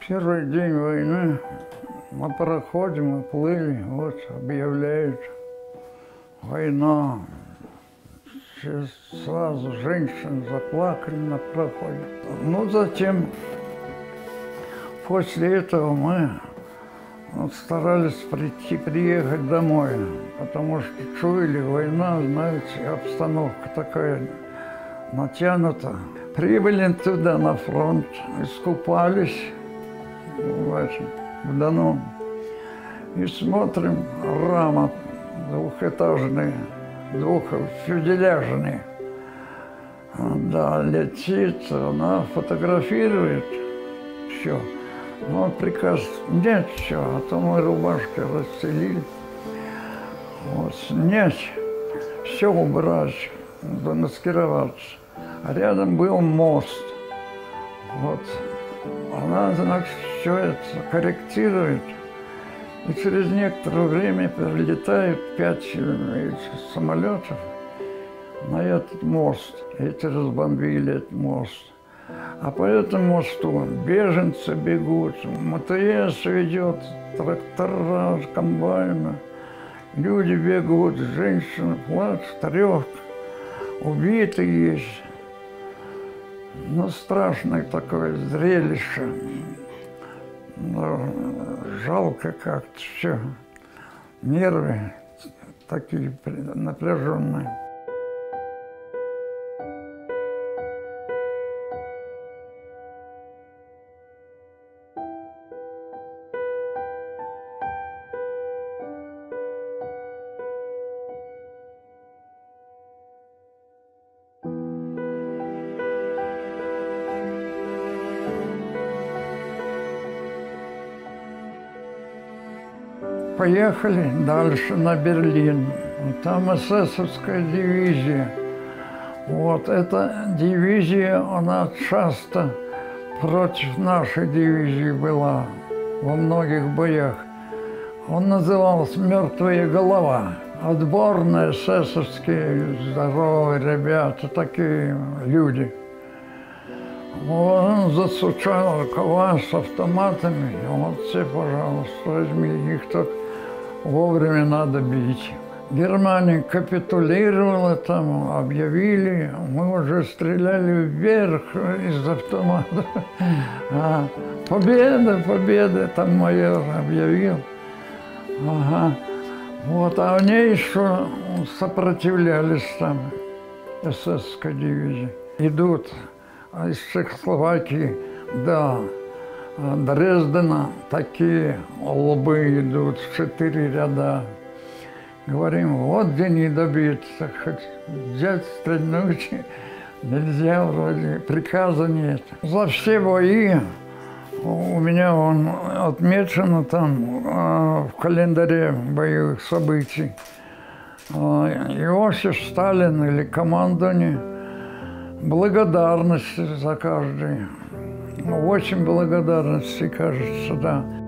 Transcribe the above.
Первый день войны на пароходе мы плыли, вот объявляют война. Все сразу женщины заплакали на пароходе. Ну, затем, после этого мы старались приехать домой, потому что чуяли, война, знаете, обстановка такая натянута. Прибыли туда, на фронт, искупались в Дону. И смотрим, рама двухэтажная, двухфюзеляжная. Да, летит, она фотографирует все. Но приказ нет, все, а то мы рубашки расстелили. Вот, снять, все убрать, замаскироваться. А рядом был мост. Вот. Она, значит, все это корректирует. И через некоторое время прилетают 5 самолетов на этот мост. Эти разбомбили этот мост. А по этому мосту беженцы бегут, МТС ведет, трактора, комбайны. Люди бегут, женщины плачут, трёх, убитые есть. Ну, страшное такое зрелище. Но жалко как-то все. Нервы такие напряженные. Поехали дальше на Берлин. Там эсэсовская дивизия. Вот эта дивизия, она часто против нашей дивизии была во многих боях. Он назывался «Мертвая голова». Отборные эсэсовские, здоровые ребята, такие люди. Он застучал рукава с автоматами. Вот все, пожалуйста, возьми, их так вовремя надо бить. Германия капитулировала там, объявили, мы уже стреляли вверх из автомата. Победа, победа, там майор объявил. Ага. Вот, а в ней еще сопротивлялись там эсэсской дивизии. Идут из Чехословакии до Дрездена такие лбы идут, 4 ряда. Говорим, вот где не добиться, хоть взять, стрельнуть нельзя, вроде приказа нет. За все бои у меня он отмечено там в календаре боевых событий. Иосиф Сталин или командование благодарности за каждый. 8 благодарностей, кажется, да.